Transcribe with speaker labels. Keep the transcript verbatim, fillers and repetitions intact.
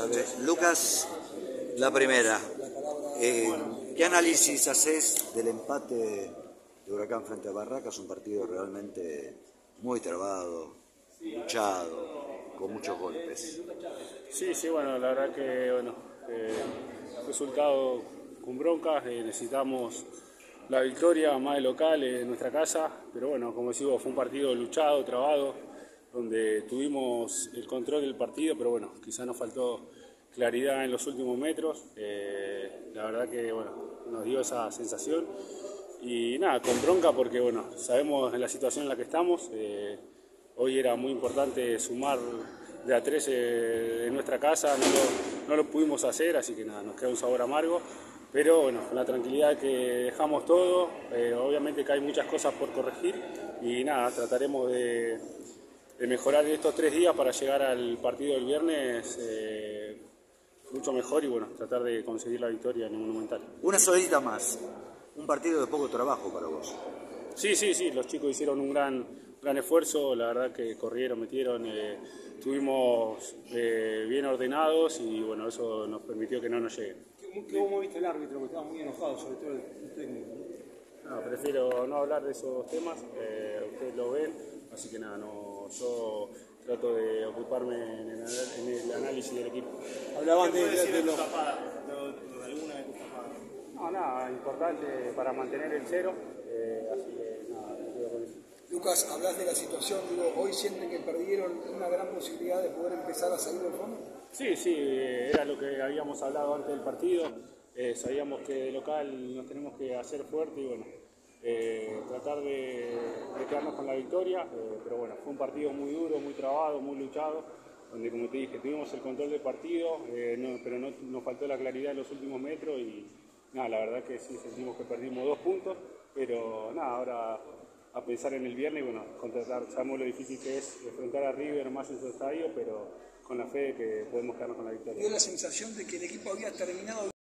Speaker 1: noches. Lucas, la primera. Eh, ¿Qué análisis haces del empate de Huracán frente a Barracas? Un partido realmente muy trabado, luchado, con muchos golpes.
Speaker 2: Sí, sí, bueno, la verdad que, bueno, eh, resultado con broncas, eh, necesitamos la victoria más de local en nuestra casa, pero bueno, como decimos, fue un partido luchado, trabado, donde tuvimos el control del partido, pero bueno, quizá nos faltó claridad en los últimos metros, eh, la verdad que, bueno, nos dio esa sensación, y nada, con bronca porque, bueno, sabemos en la situación en la que estamos, eh, hoy era muy importante sumar de a tres eh, en nuestra casa, no lo, no lo pudimos hacer, así que nada, nos queda un sabor amargo, pero bueno, con la tranquilidad que dejamos todo, eh, obviamente que hay muchas cosas por corregir y nada, trataremos de, de mejorar estos tres días para llegar al partido del viernes eh, mucho mejor y bueno, tratar de conseguir la victoria en el Monumental.
Speaker 1: Una solita más, un partido de poco trabajo para vos.
Speaker 2: Sí, sí, sí, los chicos hicieron un gran, gran esfuerzo, la verdad que corrieron, metieron, eh, estuvimos eh, bien ordenados y bueno, eso nos permitió que no nos lleguen.
Speaker 3: ¿Cómo viste el árbitro? Que estaba muy enojado, sobre todo el técnico.
Speaker 2: No, prefiero no hablar de esos temas, eh, ustedes lo ven, así que nada, no, yo trato de ocuparme en el, en el análisis del equipo.
Speaker 3: Hablaban de, de, de, de los...
Speaker 2: No, nada, importante para mantener el cero, eh, así que nada, me quedo con eso.
Speaker 3: Lucas, hablas de la situación, digo, hoy sienten que perdieron una gran posibilidad de poder empezar a salir del fondo.
Speaker 2: Sí, sí, era lo que habíamos hablado antes del partido, eh, sabíamos que de local nos tenemos que hacer fuerte y bueno, eh, tratar de, de quedarnos con la victoria, eh, pero bueno, fue un partido muy duro, muy trabado, muy luchado, donde como te dije, tuvimos el control del partido, eh, no, pero no, nos faltó la claridad en los últimos metros y nada, la verdad que sí sentimos que perdimos dos puntos, pero nada, ahora a pensar en el viernes y bueno, contratar, sabemos lo difícil que es enfrentar a River más en su estadio, pero con la fe de que podemos quedarnos con la victoria.
Speaker 3: Dio la sensación de que el equipo había terminado